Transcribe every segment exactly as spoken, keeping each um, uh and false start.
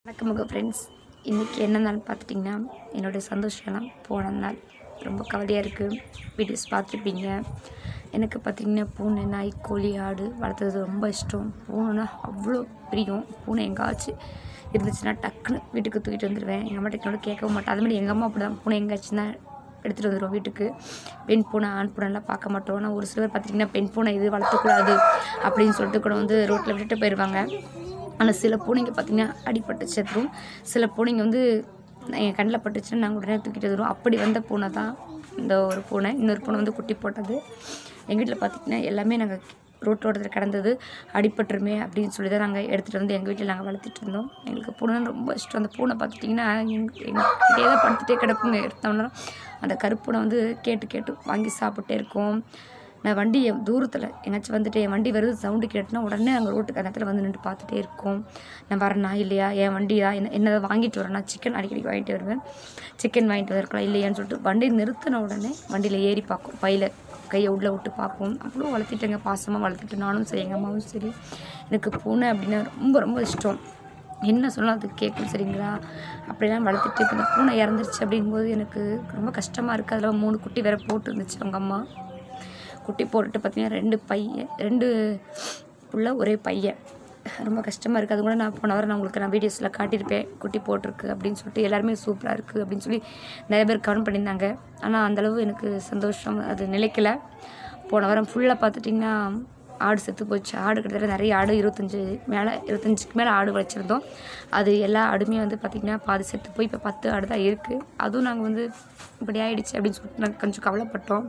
வணக்கம் உங்கள் ஃப்ரெண்ட்ஸ். இன்றைக்கி என்ன நாள் பார்த்துட்டிங்கன்னா என்னுடைய சந்தோஷம்லாம் போன நாள். ரொம்ப கவலையாக இருக்குது. வீடியோஸ் பார்த்துருப்பீங்க. எனக்கு பார்த்திங்கன்னா பூனை, நாய், கோழி, ஆடு வளர்த்துறது ரொம்ப இஷ்டம். பூனைனா அவ்வளோ பிரியம். பூனை எங்காச்சும் இருந்துச்சுன்னா டக்குன்னு வீட்டுக்கு தூக்கிட்டு வந்துடுவேன். எங்கள் அம்மாட்ட என்னோட கேட்கவும் மாட்டேன். அதுமாதிரி எங்கள் அம்மா அப்படி தான். பூனை எங்காச்சுன்னா எடுத்துகிட்டு வந்துடுவோம் வீட்டுக்கு. பெண் பூனை ஆண் பூனைலாம் பார்க்க மாட்டோம். ஆனால் ஒரு சிலர் பார்த்திங்கன்னா பெண் பூனை இது வளர்த்தக்கூடாது அப்படின்னு சொல்லிட்டு கூட வந்து ரோட்டில் விட்டுட்டு போயிடுவாங்க. ஆனால் சில பூனைங்க பார்த்திங்கன்னா அடிப்பட்டு செத்துரும். சில பூனைங்க வந்து என் கண்ணில் பட்டுச்சுன்னா நாங்கள் உடனே தூக்கிட்டு வந்துடுவோம். அப்படி வந்த பூனை தான் இந்த ஒரு பூனை. இன்னொரு பூனை வந்து குட்டி போட்டது. எங்கள் வீட்டில் பார்த்திங்கன்னா எல்லாமே நாங்கள் ரோட்டோடத்தில் கிடந்தது. அடிப்பட்டுருமே அப்படின்னு சொல்லி தான் நாங்கள் எடுத்துகிட்டு வந்து எங்கள் வீட்டில் நாங்கள் வளர்த்துட்டு இருந்தோம். எங்களுக்கு பூனைன்னு ரொம்ப இஷ்டம். அந்த பூனை பார்த்துட்டிங்கன்னா எங் எங்கள்கிட்டே தான் படுத்துகிட்டே கிடக்குங்க. எடுத்தோம்னா அந்த கருப்பூனை வந்து கேட்டு கேட்டு வாங்கி சாப்பிட்டே இருக்கும். நான் வண்டி தூரத்தில் எங்கேயாச்சும் வந்துட்டு என் வண்டி வருது சவுண்டு கேட்டுனா உடனே அங்கே ரோட்டுக்கு அந்த இடத்துல வந்து நின்று பார்த்துட்டே இருக்கும். நான் வரேனா இல்லையா, என் வண்டியா என்ன என்னதை வாங்கிட்டு வரேன்னா சிக்கன் அடிக்கடி வாங்கிட்டு வருவேன். சிக்கன் வாங்கிட்டு வந்திருக்கலாம் இல்லையான்னு சொல்லிட்டு வண்டி நிறுத்தின உடனே வண்டியில் ஏறி பார்க்கும். பையில் கையை உள்ளே விட்டு பார்ப்போம். அவ்வளோ வளர்த்திட்டேங்க. பாசமாக வளர்த்துட்டு நானும் சரி எங்கள் அம்மாவும் சரி. எனக்கு பூனை அப்படின்னா ரொம்ப ரொம்ப இஷ்டம். என்ன சொன்னால் அது கேட்கும். சரிங்களா, அப்படிலாம் வளர்த்துட்டு இப்போ இந்த பூனை இறந்துருச்சு அப்படிங்கும்போது எனக்கு ரொம்ப கஷ்டமாக இருக்குது. அதில் மூணு குட்டி வேறு போட்டு இருந்துச்சு அவங்க அம்மா. குட்டி போட்டுட்டு பார்த்திங்கன்னா ரெண்டு பையன் ரெண்டு புள்ள ஒரே பையன். ரொம்ப கஷ்டமாக இருக்குது. அது கூட நான் போன வாரம் நான் உங்களுக்கு நான் வீடியோஸில் காட்டியிருப்பேன். குட்டி போட்டிருக்கு அப்படின்னு சொல்லிட்டு எல்லாருமே சூப்பராக இருக்குது அப்படின்னு சொல்லி நிறைய பேர் கமெண்ட் பண்ணியிருந்தாங்க. ஆனால் அந்தளவு எனக்கு சந்தோஷம் அது நிலைக்கலை. போன வாரம் ஃபுல்லாக பார்த்துட்டிங்கன்னா ஆடு செத்து போச்சு. ஆடு கிட்டத்தட்ட நிறைய ஆடு இருபத்தஞ்சி மேலே இருபத்தஞ்சுக்கு மேலே ஆடு வச்சுருந்தோம். அது எல்லா ஆடுமே வந்து பார்த்திங்கன்னா பாதி செத்து போய் இப்போ பத்து ஆடு தான் இருக்குது. அதுவும் நாங்கள் வந்து இப்படி ஆகிடுச்சு அப்படின்னு சொல்லிட்டு நாங்கள் கொஞ்சம் கவலைப்பட்டோம்.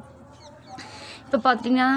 இப்போ பார்த்திங்கன்னா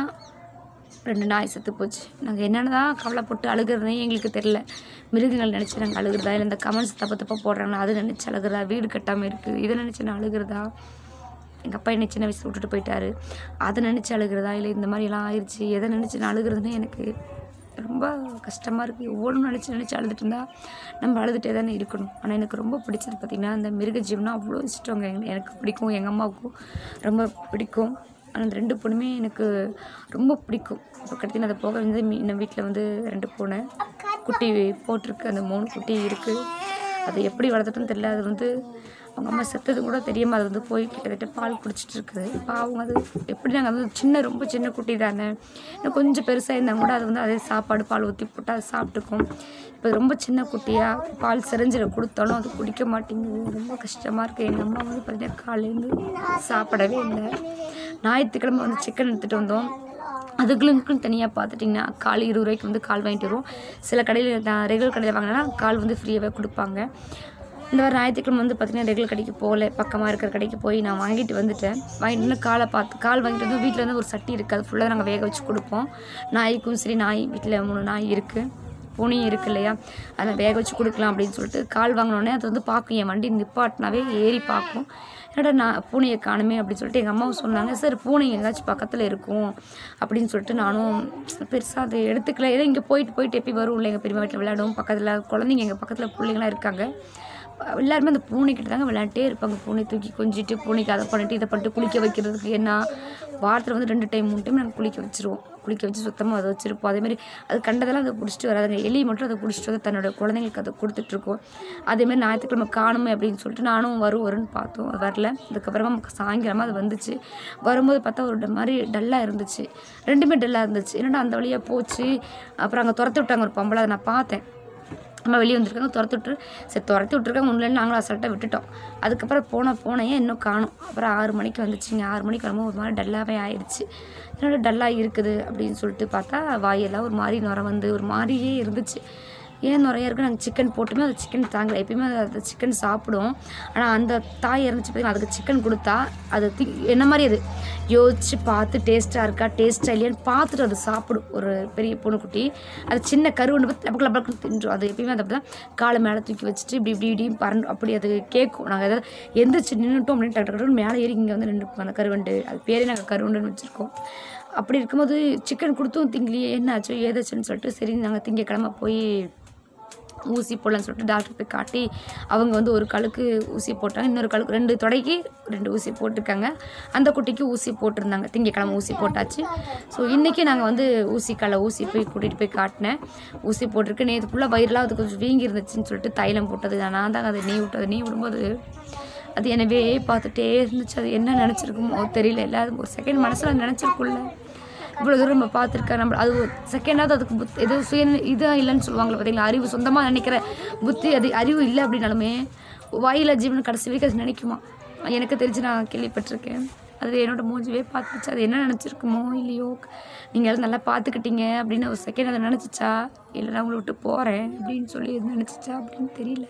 ரெண்டு நாய் செத்து போச்சு. நாங்கள் என்னென்ன தான் கவலைப்பட்டு அழுகிறதே எங்களுக்கு தெரில. மிருகங்கள் நினச்சி நாங்கள் அழுகிறதா, இல்லை இந்த கமெண்ட்ஸ் தப்ப தப்பாக போடுறாங்கன்னா அது நினச்சி அழுகிறதா, வீடு கட்டாமல் இருக்குது இதை நினச்சி நான் அழுகிறதா, எங்கள் அப்பா என்னை சின்ன வயசில் விட்டுட்டு போயிட்டாரு அதை நினச்சி அழுகிறதா, இல்லை இந்த மாதிரிலாம் ஆயிடுச்சு எதை நினச்சி நான் அழுகிறதுன்னு எனக்கு ரொம்ப கஷ்டமாக இருக்குது. ஒவ்வொன்றும் நினச்சி நினச்சி அழுதுட்டு இருந்தால் நம்ம அழுதுகிட்டே தானே இருக்கணும். ஆனால் எனக்கு ரொம்ப பிடிச்சது பார்த்திங்கன்னா அந்த மிருக ஜீவனா அவ்வளோ இஷ்டங்க. எனக்கு பிடிக்கும், எங்கள் அம்மாவுக்கும் ரொம்ப பிடிக்கும். ஆனால் அந்த ரெண்டு பொண்ணுமே எனக்கு ரொம்ப பிடிக்கும். இப்போ கடைசியில் அதை போக வந்து இன்னும் வீட்டில் வந்து ரெண்டு பூனை குட்டி போட்டிருக்கு. அந்த மூணு குட்டி இருக்குது. அதை எப்படி வளர்த்துட்டுன்னு தெரியல. அது வந்து அவங்க அம்மா செத்தது கூட தெரியாமல் அது வந்து போய் கிட்டத்தட்ட பால் குடிச்சிட்டு இருக்குது. இப்போ அவங்க அது எப்படி நாங்கள் வந்து சின்ன ரொம்ப சின்ன குட்டி தானே, இன்னும் கொஞ்சம் பெருசாக இருந்தால் கூட அது வந்து அதே சாப்பாடு பால் ஊற்றி போட்டால் அது சாப்பிட்டுக்கும். இப்போ ரொம்ப சின்ன குட்டியாக பால் செரிஞ்சிட கொடுத்தாலும் அது குடிக்க மாட்டேங்குது. ரொம்ப கஷ்டமாக இருக்குது. எங்கள் அம்மா வந்து பார்த்தீங்கன்னா காலையிலேருந்து சாப்பிடவே இல்லை. ஞாயிற்றுக்கிழமை வந்து சிக்கன் எடுத்துகிட்டு வந்தோம். அதுகளுக்குன்னு தனியாக பார்த்துட்டிங்கன்னா கால் இருபது ரூபாய்க்கு வந்து கால் வாங்கிட்டு வருவோம். சில கடையில் நான் ரெகுலர் கடையில் வாங்கினா கால் வந்து ஃப்ரீயாகவே கொடுப்பாங்க. இந்த வாரம் ஞாயிற்றுக்கிழமை வந்து பார்த்திங்கன்னா ரெகுலர் கடைக்கு போகல, பக்கமாக இருக்கிற கடைக்கு போய் நான் வாங்கிட்டு வந்துட்டேன். வாங்கிட்டு வந்து காலை பார்த்து கால் வாங்கிட்டு வந்து வீட்டில் வந்து ஒரு சட்டி இருக்குது. அது ஃபுல்லாக நாங்கள் வேக வச்சு கொடுப்போம். நாய்க்கும் சரி, நாய் வீட்டில் மூணு நாய் இருக்குது, பூனையும் இருக்குது இல்லையா, அதை வேக வச்சு கொடுக்கலாம் அப்படின்னு சொல்லிட்டு கால் வாங்கினோடனே அது வந்து பார்க்கும். என் வண்டி நிப்பாட்டினாவே ஏறி பார்க்கும். என்னடா நான் பூனையை காணுமே அப்படின்னு சொல்லிட்டு எங்கள் அம்மாவும் சொன்னாங்க. சார் பூனை எங்கேயாச்சும் பக்கத்தில் இருக்கும் அப்படின்னு சொல்லிட்டு நானும் பெருசாக அதை எடுத்துக்கல. ஏதோ இங்கே போயிட்டு போயிட்டு எப்பி வரும் இல்லை, எங்கள் பெரியம்மா வீட்டில் விளையாடும், பக்கத்தில் குழந்தைங்க எங்கள் பக்கத்தில் பிள்ளைங்களாம் இருக்காங்க. எல்லாருமே அந்த பூனைக்கிட்ட தாங்க விளையாண்டே இருப்பாங்க. பூனை தூக்கி கொஞ்சிட்டு பூனைக்கு அதை பண்ணிட்டு இதை பண்ணிட்டு குளிக்க வைக்கிறதுக்கு என்ன வாரத்தில் வந்து ரெண்டு டைம் மூணு டைம் நாங்கள் குளிக்க வச்சுருவோம். குளிக்க வச்சு சுத்தமாக அதை வச்சுருப்போம். அதேமாதிரி அது கண்டதெல்லாம் அதை பிடிச்சிட்டு வராதுங்க. எலி மட்டும் அதை பிடிச்சிட்டு வந்து தன்னோட குழந்தைங்களுக்கு அதை கொடுத்துட்ருக்கோம். அதேமாதிரி ஞாயிற்றுக்கிழமை காணுமே அப்படின்னு சொல்லிட்டு நானும் வரும் வரும்னு பார்த்தோம். அது வரல. அதுக்கப்புறமா சாயங்காலமாக அது வந்துச்சு. வரும்போது பார்த்தா ஒரு மாதிரி டல்லாக இருந்துச்சு. ரெண்டுமே டல்லாக இருந்துச்சு. என்னடா அந்த வழியாக போச்சு. அப்புறம் அங்கே துரத்து விட்டாங்க ஒரு பொம்பளை. அதை நான் பார்த்தேன். அம்மா வெளியே வந்துருக்காங்க, துரத்து விட்டுரு சரி துரத்தி விட்ருக்காங்க ஒன்றும் நாங்களும் அசால்ட்டாக விட்டுட்டோம். அதுக்கப்புறம் போன போனையே இன்னும் காணும். அப்புறம் ஆறு மணிக்கு வந்துச்சுங்க. ஆறு மணிக்கு வரும்போது ஒரு மாதிரி டல்லாகவே ஆயிடுச்சு. என்னோட டல்லாக இருக்குது அப்படின்னு சொல்லிட்டு பார்த்தா வாயெல்லாம் ஒரு மாதிரி நுர வந்து ஒரு மாதிரியே இருந்துச்சு. ஏன் நிறையா இருக்குது. நாங்கள் சிக்கன் போட்டுமே அது சிக்கன் தாங்கலை. எப்பயுமே அது சிக்கன் சாப்பிடும். ஆனால் அந்த தாய் இருந்துச்சு பார்த்தீங்கன்னா அதுக்கு சிக்கன் கொடுத்தா அது தி என்ன மாதிரி அது யோசிச்சு பார்த்து டேஸ்ட்டாக இருக்கா டேஸ்ட்டாக இல்லையான்னு பார்த்துட்டு அது சாப்பிடும். ஒரு பெரிய பூனைக்குட்டி அது சின்ன கருவண்டு பார்த்து லபக்கு லபக்குன்னு தின்றும். அது எப்பயுமே அதை அப்படி தான் காலை மேலே தூக்கி வச்சுட்டு இப்படி இப்படி இப்படியும் பறந்து அப்படி அது கேட்கும். நாங்கள் எதாவது எந்திரிச்சு நின்றுட்டோம் அப்படின்னு டக்கு டக்குன்னு மேலே ஏறி இங்கே வந்து நின்றுப்போம். அந்த கருவண்டு அது பேரே நாங்கள் கருவண்டுன்னு வச்சுருக்கோம். அப்படி இருக்கும்போது சிக்கன் கொடுத்தும் திங்கலையே என்னாச்சோ ஏதாச்சுன்னு சொல்லிட்டு சரி நாங்கள் திங்கக்கிழமை போய் ஊசி போடலான்னு சொல்லிட்டு டாக்டர் போய் காட்டி அவங்க வந்து ஒரு காலுக்கு ஊசி போட்டாங்க, இன்னொரு காலுக்கு ரெண்டு தொடைக்கு ரெண்டு ஊசி போட்டிருக்காங்க. அந்த குட்டிக்கு ஊசி போட்டிருந்தாங்க. திங்கக்கிழமை ஊசி போட்டாச்சு. ஸோ இன்றைக்கி நாங்கள் வந்து ஊசி காலை ஊசி போய் கூட்டிகிட்டு போய் காட்டினேன். ஊசி போட்டிருக்கு. நேற்று ஃபுல்லாக வயிறுலாம் அது கொஞ்சம் வீங்கி இருந்துச்சுன்னு சொல்லிட்டு தைலம் போட்டது நான் தாங்க அதை நீ விட்டது. நீ விடும்போது அது எனவே பார்த்துட்டே இருந்துச்சு. அது என்ன நினச்சிருக்குமோ தெரியல. இல்லை அது ஒரு செகண்ட் மனசில் நினச்சிருக்குள்ள இவ்வளோ தூரம் நம்ம பார்த்துருக்கேன். நம்ம அது ஒரு செகண்டாவது அதுக்கு புத் எது சுய இதாக இல்லைன்னு சொல்லுவாங்களே பார்த்தீங்களா, அறிவு சொந்தமாக நினைக்கிற புத்தி அது அறிவு இல்லை அப்படின்னாலுமே வாயில ஜீவன் கடைசி வரைக்கும் அது நினைக்குமா. எனக்கு தெரிஞ்சு நான் கேள்விப்பட்டிருக்கேன். அது என்னோடய மூஞ்சிவே பார்த்துச்சு. அது என்ன நினச்சிருக்குமோ இல்லையோ, நீங்கள் எல்லாம் நல்லா பார்த்துக்கிட்டீங்க அப்படின்னு ஒரு செகண்ட் அதை நினச்சிச்சா, இல்லை நான் உங்களை விட்டு போகிறேன் அப்படின்னு சொல்லி எது நினச்சிச்சா அப்படின்னு தெரியல.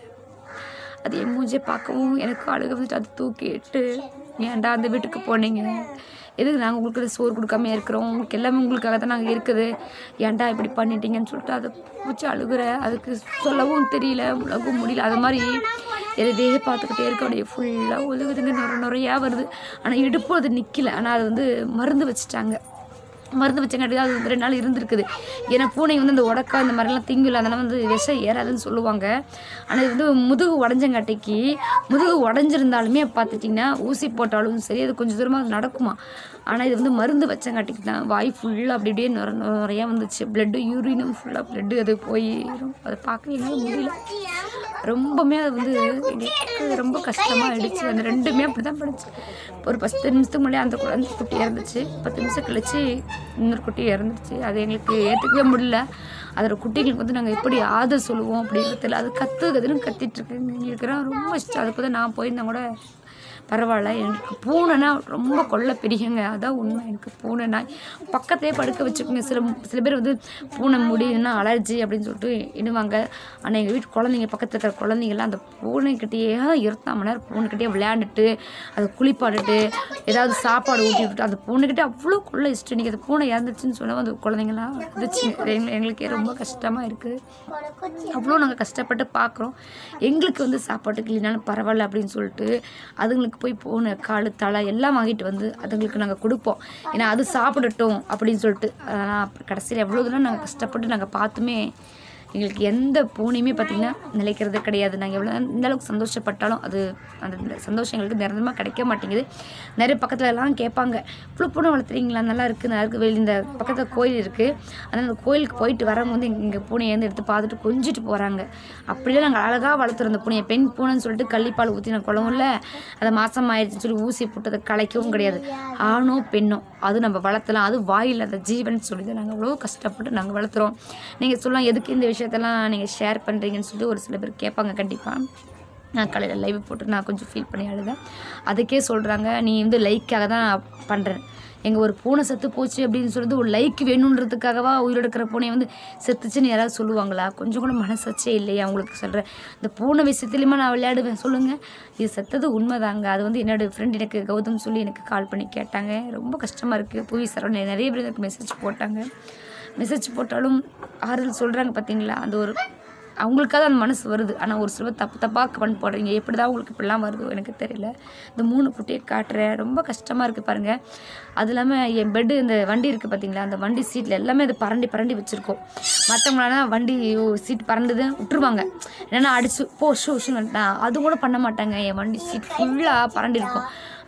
அது என் மூஞ்சியை பார்க்கவும் எனக்கு அழுக வந்துட்டு அது தூக்கிட்டு, ஏன்டா அந்த வீட்டுக்கு போனீங்க, எதுக்கு நாங்கள் உங்களுக்கு சோறு கொடுக்காம இருக்கிறோம், உங்களுக்கு எல்லாமே உங்களுக்காக தான் நாங்கள் இருக்குது, ஏன்டா இப்படி பண்ணிட்டீங்கன்னு சொல்லிட்டு அதை பூச்சி அழுகுற. அதுக்கு சொல்லவும் தெரியல, உலகவும் முடியல. அது மாதிரி எதையே பார்த்துக்கிட்டே இருக்க அப்படியே ஃபுல்லாக ஒழுகுதுங்க, நுர நுறையா வருது. ஆனால் இடுப்பு அது நிற்கல. ஆனால் அது வந்து மருந்து வச்சுட்டாங்க. மருந்து வச்சங்காட்டி அது வந்து ரெண்டு நாள் இருந்திருக்குது. ஏன்னா பூனை வந்து அந்த உடக்கா இந்த மாதிரிலாம் திங்கில் அதெல்லாம் வந்து விஷம் ஏறாதுன்னு சொல்லுவாங்க. ஆனால் இது வந்து முதுகு உடஞ்சங்காட்டிக்கு முதுகு உடஞ்சிருந்தாலுமே பார்த்துட்டிங்கன்னா ஊசி போட்டாலும் சரி அது கொஞ்சம் தூரமாக அது நடக்குமா. ஆனால் இது வந்து மருந்து வச்சங்காட்டிக்கு தான் வாய் ஃபுல்லாக அப்படி அப்படியே நுர நிறையா வந்துச்சு. ப்ளட்டு யூரினும் ஃபுல்லாக ப்ளட்டு அது போய் அதை பார்க்க என்னால் முடியல. ரொம்பவுமே அது வந்து எனக்கு ரொம்ப கஷ்டமாக ஆகிடுச்சு. அந்த ரெண்டுமே அப்படி தான் படிச்சு. ஒரு பத்து நிமிஷத்துக்கு முன்னாடி அந்த குழந்தை குட்டி இறந்துச்சு. பத்து நிமிஷம் கழிச்சு இன்னொரு குட்டி இறந்துருச்சு. அது எங்களுக்கு ஏற்றுக்கவே முடியல. அதோட குட்டிகளுக்கு வந்து நாங்கள் எப்படி ஆதரவு சொல்லுவோம் அப்படிங்கிறதுல அது கற்று கதுன்னு கத்திட்டுருக்கு. எங்களுக்கு ரொம்ப இஷ்டம். அதுக்கு தான் நான் போயிருந்தேன் கூட பரவாயில்ல. எனக்கு பூனைனா ரொம்ப கொள்ள பிடிக்குங்க. அதான் உண்மை. எனக்கு பூனை நாய் பக்கத்தையே படுக்க வச்சுக்கோங்க. சில சில பேர் வந்து பூனை முடியுதுன்னா அலர்ஜி அப்படின்னு சொல்லிட்டு இடுவாங்க. ஆனால் எங்கள் வீட்டு குழந்தைங்க பக்கத்தில் இருக்கிற குழந்தைங்கள்லாம் அந்த பூனைக்கிட்டேயே இருபத்தாம் மணி நேரம் பூனைக்கிட்டே விளையாண்டுட்டு அதை குளிப்பாட்டுட்டு ஏதாவது சாப்பாடு ஊட்டி விட்டுட்டு அந்த பூனைக்கிட்டே அவ்வளோ கொள்ள இஷ்டம். இன்றைக்கி அந்த பூனை இறந்துச்சுன்னு சொன்னால் அந்த குழந்தைங்களாம் இருந்துச்சு. எங்களுக்கே ரொம்ப கஷ்டமாக இருக்குது. அவ்வளோ நாங்கள் கஷ்டப்பட்டு பார்க்குறோம். எங்களுக்கு வந்து சாப்பாட்டுக்கு இல்லைனாலும் பரவாயில்ல அப்படின்னு சொல்லிட்டு அதுங்களுக்கு போய் பூனை கால் தலை எல்லாம் வாங்கிட்டு வந்து அதுங்களுக்கு நாங்கள் கொடுப்போம். ஏன்னா அது சாப்பிடட்டும் அப்படின்னு சொல்லிட்டு. ஆனால் கடைசியில் எவ்வளோ தூரம் நாங்கள் கஷ்டப்பட்டு நாங்கள் பார்த்துமே எங்களுக்கு எந்த பூனையுமே பார்த்திங்கன்னா நிலைக்கிறது கிடையாது. நாங்கள் எவ்வளோ இந்த அளவுக்கு சந்தோஷப்பட்டாலும் அது அந்த சந்தோஷம் எங்களுக்கு நிரந்தரமாக கிடைக்க மாட்டேங்குது. நிறைய பக்கத்தில் எல்லாம் கேட்பாங்க, இவ்வளோ பூனை வளர்த்துறீங்களா, நல்லா இருக்குது நல்லா இருக்குது. வெளி இந்த பக்கத்தில் கோயில் இருக்குது. அதனால் அந்த கோயிலுக்கு போயிட்டு வரவங்க வந்து எங்கள் பூனையை வந்து எடுத்து பார்த்துட்டு கொஞ்சிட்டு போகிறாங்க. அப்படியே நாங்கள் அழகாக வளர்த்துறோம் அந்த பூனையை. பெண் பூனைன்னு சொல்லிட்டு கள்ளிப்பால் ஊற்றின குளமும் இல்லை, அதை மாதம் ஆயிடுச்சுன்னு சொல்லி ஊசி போட்டு அதை கலைக்கவும் கிடையாது. ஆணோ பெண்ணோ அது நம்ம வளர்த்தலாம். அது வாயில் அந்த ஜீவன் சொல்லி நாங்கள் அவ்வளோ கஷ்டப்பட்டு நாங்கள் வளர்த்துறோம். நீங்கள் சொல்லலாம் எதுக்கு இந்த விஷயத்தெல்லாம் நீங்கள் ஷேர் பண்ணுறீங்கன்னு சொல்லிட்டு ஒரு சில பேர் கேட்பாங்க. கண்டிப்பாக நான் காலையில் லைவ் போட்டு நான் கொஞ்சம் ஃபீல் பண்ணி அழுதேன். அதுக்கே சொல்கிறாங்க, நீ வந்து லைக்காக தான் பண்ணுறேன். எங்கள் ஒரு பூனை செத்து போச்சு அப்படின்னு சொல்லிட்டு ஒரு லைக் வேணுன்றதுக்காகவா உயிரோடு இருக்கிற பூனையை வந்து செத்துச்சுன்னு யாராவது சொல்லுவாங்களா? கொஞ்சம் கூட மனசாச்சே இல்லையா அவங்களுக்கு? சொல்கிறேன், இந்த பூனை விஷயத்துலையுமா நான் விளையாடுவேன் சொல்லுங்கள். இது செத்தது உண்மைதாங்க. அது வந்து என்னோடய ஃப்ரெண்ட் எனக்கு கௌதம் சொல்லி எனக்கு கால் பண்ணி கேட்டாங்க. ரொம்ப கஷ்டமாக இருக்குது. புவி சரவண நிறைய பேர் எனக்கு மெசேஜ் போட்டாங்க. மெசேஜ் போட்டாலும் ஆறுதல் சொல்கிறாங்க பார்த்தீங்களா. அந்த ஒரு அவங்களுக்காக அந்த மனசு வருது. ஆனால் ஒரு சில தப்பு தப்பாக பண்ணி போடுறீங்க. எப்படி தான் உங்களுக்கு இப்படிலாம் வருதோ எனக்கு தெரியல. இந்த மூணு குட்டியை காட்டுறேன். ரொம்ப கஷ்டமாக இருக்குது பாருங்கள். அது இல்லாமல் என் பெட்டு இந்த வண்டி இருக்குது பார்த்தீங்களா, அந்த வண்டி சீட்டில் எல்லாமே அது பரண்டி பரண்டி வச்சுருக்கோம். மற்றவங்களானா வண்டி சீட் பறந்துது விட்டுருவாங்க. என்னென்னா அடிச்சு போ ஷூ ஷூன்னு அது கூட பண்ண மாட்டாங்க. என் வண்டி சீட் ஃபுல்லாக பரண்டி இருக்கும்.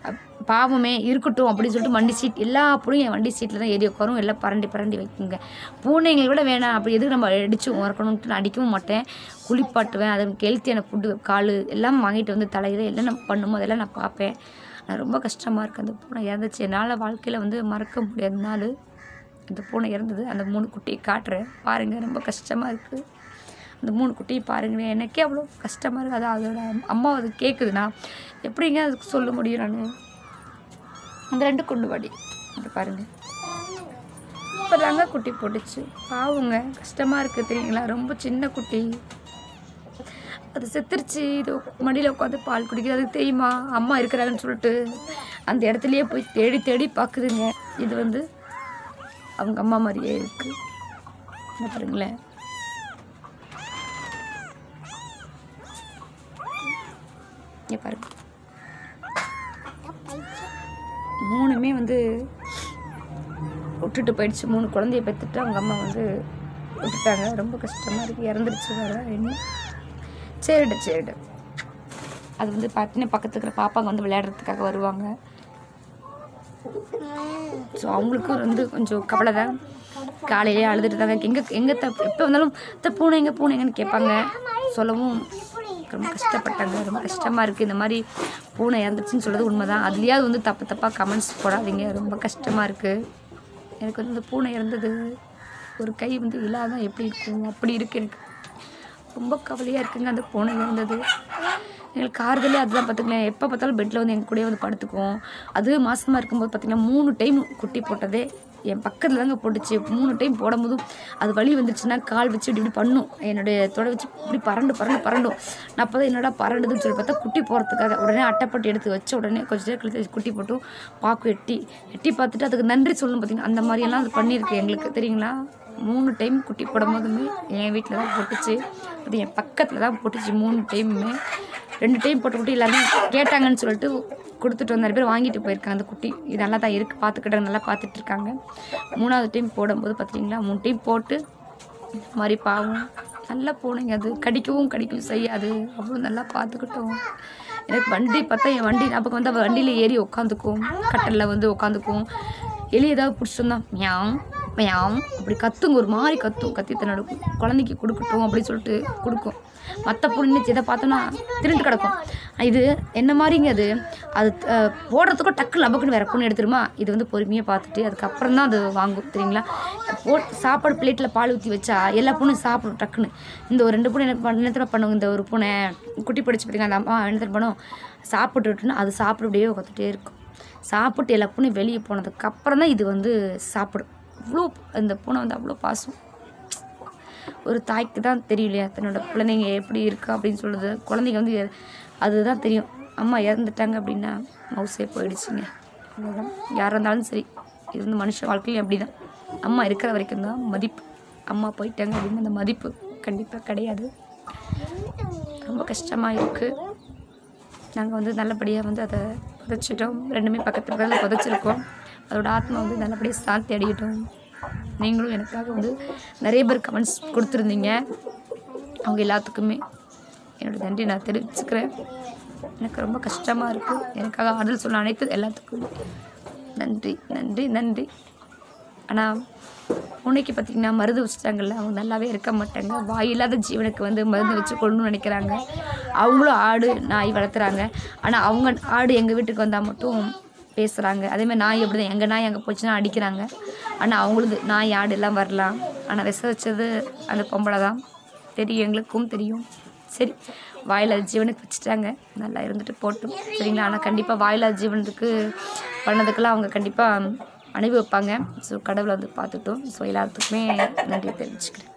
பாவமே இருக்கட்டும் அப்படின்னு சொல்லிட்டு வண்டி சீட் எல்லா பூனையும் என் வண்டி சீட்டில் தான் ஏறி உட்காரும். எல்லாம் பரண்டி பரண்டி வைக்குங்க. பூனைங்களை கூட வேணாம் அப்படி எதுக்கு நம்ம அடித்து உறக்கணும்ட்டு நான் அடிக்கவும் மாட்டேன். குளிப்பாட்டுவேன். அது ஹெல்த்தியான ஃபுட்டு கால் எல்லாம் வாங்கிட்டு வந்து தலையில் எல்லாம் நான் பண்ணுமோ அதெல்லாம் நான் பார்ப்பேன். நான் ரொம்ப கஷ்டமாக இருக்குது. அந்த பூனை இறந்துச்சு. என்னால் வாழ்க்கையில் வந்து மறக்க முடியாத நாள் அந்த பூனை இறந்தது. அந்த மூணு குட்டியை காட்டுறேன் பாருங்கள். ரொம்ப கஷ்டமாக இருக்குது. அந்த மூணு குட்டியை பாருங்களேன். எனக்கே அவ்வளோ கஷ்டமாக இருக்குது. அது அதோட அம்மா அது கேட்குதுண்ணா எப்படிங்க அதுக்கு சொல்ல முடியும்? நான் அந்த ரெண்டு குண்டு வாடி அது பாருங்கள். இப்போ தாங்க குட்டி போட்டுச்சு. பாவுங்க கஷ்டமாக இருக்குது தெரியுங்களா. ரொம்ப சின்ன குட்டி அது செத்துருச்சு. இது மடியில் உட்காந்து பால் குடிக்குது. அதுக்கு தெரியுமா அம்மா இருக்கிறாங்கன்னு சொல்லிட்டு அந்த இடத்துலையே போய் தேடி தேடி பார்க்குதுங்க. இது வந்து அவங்க அம்மா மாதிரியே இருக்குது. என்ன பாருங்களேன். இங்கே பாருங்க, மூணுமே வந்து விட்டுட்டு போயிடுச்சு. மூணு குழந்தைய பெற்றுட்டு அவங்க அம்மா வந்து விட்டுட்டாங்க. ரொம்ப கஷ்டமாக இருக்குது. இறந்துருச்சு வேறு. என்ன சரிடு சரிடு அது வந்து பார்த்தீங்கன்னா பக்கத்தில் இருக்கிற பாப்பாங்க வந்து விளையாடுறதுக்காக வருவாங்க. ஸோ அவங்களுக்கும் வந்து கொஞ்சம் கவலை தான். காலையிலே அழுதுட்டு தாங்க எங்கே எங்கே த எப்போ வந்தாலும் த பூனை எங்கே பூனைங்கன்னு கேட்பாங்க. சொல்லவும் ரொம்ப கஷ்டப்பட்டாங்க. ரொம்ப கஷ்டமாக இருக்குது. இந்த மாதிரி பூனை இறந்துச்சுன்னு சொல்கிறது உண்மை தான். அதுலேயாவது வந்து தப்பு தப்பாக கமெண்ட்ஸ் போடாதீங்க. ரொம்ப கஷ்டமாக இருக்குது. எனக்கு வந்து இந்த பூனை இறந்தது ஒரு கை வந்து இல்லாதான் எப்படி இருக்கும் அப்படி இருக்குது. எனக்கு ரொம்ப கவலையாக இருக்குங்க அந்த பூனை இறந்தது. எங்களுக்கு ஆறுதலே அதுதான். பார்த்துக்கலாம் எப்போ பார்த்தாலும் பெட்டில் வந்து எங்கள் கூடயே வந்து படுத்துக்குவோம். அது மாதமாக இருக்கும்போது பார்த்திங்கன்னா மூணு டைம் குட்டி போட்டதே என் பக்கத்தில் தாங்க போட்டுச்சு. மூணு டைம் போடும்போதும் அது வலி வந்துருச்சுன்னா கால் வச்சு இப்படி இப்படி பண்ணும். என்னுடைய தொடை வச்சு இப்படி பரண்டு பரண்டு பரண்டும். நான் அப்போ தான் என்னடா பரண்டுதுன்னு சொல்லி பார்த்தா குட்டி போகிறதுக்காக உடனே அட்டைப்பட்டு எடுத்து வச்ச உடனே கொஞ்சம் நேரம் கழித்து குட்டி போட்டும் பாக்கு எட்டி எட்டி பார்த்துட்டு அதுக்கு நன்றி சொல்லணும். பார்த்திங்கன்னா அந்த மாதிரியெல்லாம் அது பண்ணியிருக்கு எங்களுக்கு தெரியுங்களா. மூணு டைம் குட்டி போடும் போதுமே என் வீட்டில் தான் போட்டுச்சு. அது என் பக்கத்தில் தான் போட்டுச்சு மூணு டைமுமே. ரெண்டு டைம் போட்ட குட்டி எல்லாருமே கேட்டாங்கன்னு சொல்லிட்டு கொடுத்துட்டு வந்து நிறைய பேர் வாங்கிட்டு போயிருக்காங்க. அந்த குட்டி இது நல்லா தான் இருக்குது பார்த்துக்கிட்டாங்க, நல்லா பார்த்துட்டு இருக்காங்க. மூணாவது டைம் போடும்போது பார்த்திங்கன்னா மூணு டைம் போட்டு இந்த மாதிரி பாவம் நல்லா போனீங்க. அது கடிக்கவும் கடிக்கவும் செய்யாது. அவ்வளோ நல்லா பார்த்துக்கிட்டோம். எனக்கு வண்டி பார்த்தா என் வண்டி ஞாபகம் வந்து அவள் வண்டியில் ஏறி உட்காந்துக்கும். கட்டலில் வந்து உட்காந்துக்கும். எலி ஏதாவது பிடிச்சிட்டு வந்தா மியாம் மியாம் அப்படி கத்துங்க. ஒரு மாதிரி கத்தும். கத்தி தன்னோட குழந்தைக்கு கொடுக்கட்டும் அப்படின்னு சொல்லிட்டு கொடுக்கும். மற்ற பொண்ணு இதை பார்த்தோன்னா திருண்டு கிடக்கும். இது என்ன மாதிரிங்க அது அது போடுறதுக்கும் டக்கு லபக்குன்னு வேறு பொண்ணு எடுத்துருமா. இது வந்து பொறுமையாக பார்த்துட்டு அதுக்கப்புறம் தான் அது வாங்கும் தெரியுங்களா. போ சாப்பாடு பிளேட்டில் பால் ஊற்றி வச்சா எல்லா பொண்ணும் சாப்பிடும் டக்குன்னு. இந்த ஒரு ரெண்டு பொண்ணு என்ன என்னத்தில் பண்ணுவோம். இந்த ஒரு பூனை குட்டி படிச்சு பார்த்திங்கன்னா அந்த அம்மா என்னத்தில் பண்ணும் சாப்பிட்டுட்டுன்னு அது சாப்பிடுபடியே உட்காந்துட்டே இருக்கும். சாப்பிட்டு எல்லா பொண்ணும் வெளியே போனதுக்கப்புறம் தான் இது வந்து சாப்பிடும். இவ்வளோ இந்த பூனை வந்து அவ்வளோ பாசம். ஒரு தாய்க்கு தான் தெரியும் இல்லையா தன்னோட குழந்தைங்க எப்படி இருக்கா அப்படின்னு சொல்லுது. குழந்தைங்க வந்து அதுதான் தெரியும். அம்மா இறந்துட்டாங்க அப்படின்னா மவுசே போயிடுச்சுங்க. அவ்வளோதான். யாராக இருந்தாலும் சரி இது வந்து மனுஷ வாழ்க்கையும் அப்படி தான். அம்மா இருக்கிற வரைக்கும் தான் மதிப்பு. அம்மா போயிட்டாங்க அப்படின்னு அந்த மதிப்பு கண்டிப்பாக கிடையாது. ரொம்ப கஷ்டமாக இருக்குது. நாங்கள் வந்து நல்லபடியாக வந்து அதை புதைச்சிட்டோம். ரெண்டுமே பக்கத்து பக்கத்தில் புதைச்சிருக்கோம். அதோட ஆத்மா வந்து நல்லபடியாக சாந்தி அடையிட்டோம். நீங்களும் எனக்காக வந்து நிறைய பேர் கமெண்ட்ஸ் கொடுத்துருந்தீங்க. அவங்க எல்லாத்துக்குமே என்னோடய நன்றி நான் தெரிவிச்சுக்கிறேன். எனக்கு ரொம்ப கஷ்டமாக இருக்குது. எனக்காக ஆறுதல் சொன்ன அனைத்து எல்லாத்துக்கும் நன்றி நன்றி நன்றி. ஆனால் பூனைக்கு பார்த்திங்கன்னா மருந்து வச்சுட்டாங்கல்ல அவங்க நல்லாவே இருக்க மாட்டாங்க. வாயில்லாத ஜீவனுக்கு வந்து மருந்து வச்சு கொள்ளணும்னு நினைக்கிறாங்க. அவங்களும் ஆடு நாய் வளர்த்துறாங்க. ஆனால் அவங்க ஆடு எங்கள் வீட்டுக்கு வந்தால் மட்டும் பேசுகிறாங்க. அதேமாதிரி நாய் எப்படி தான் எங்கள் நாய் அங்கே போச்சுன்னா அடிக்கிறாங்க. ஆனால் அவங்களுக்கு நாய் ஆடு எல்லாம் வரலாம். ஆனால் விஷ வச்சது அந்த பொம்பளை தான் தெரியும். எங்களுக்கும் தெரியும். சரி வாயில்லாத ஜீவனுக்கு வச்சுட்டாங்க. நல்லா இருந்துட்டு போட்டும் சரிங்களா. ஆனால் கண்டிப்பாக வாயில்லாத ஜீவனுக்கு பண்ணதுக்கெல்லாம் அவங்க கண்டிப்பாக அனுபவிப்பாங்க. ஸோ கடவுளை வந்து பார்த்துட்டோம். ஸோ எல்லாத்துக்குமே நன்றி தெரிவிச்சுக்கிறேன்.